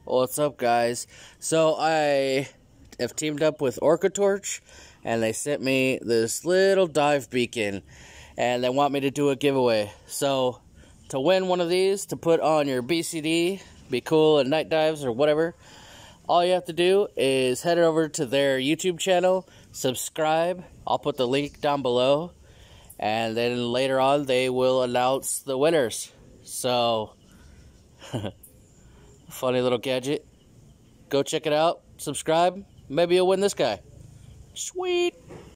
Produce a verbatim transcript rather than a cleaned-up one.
What's up, guys? So I have teamed up with Orcatorch, and they sent me this little dive beacon, and they want me to do a giveaway. So to win one of these, to put on your B C D, be cool at night dives or whatever, all you have to do is head over to their YouTube channel, subscribe. I'll put the link down below, and then later on they will announce the winners. So funny little gadget. Go check it out, subscribe, maybe you'll win this guy. Sweet.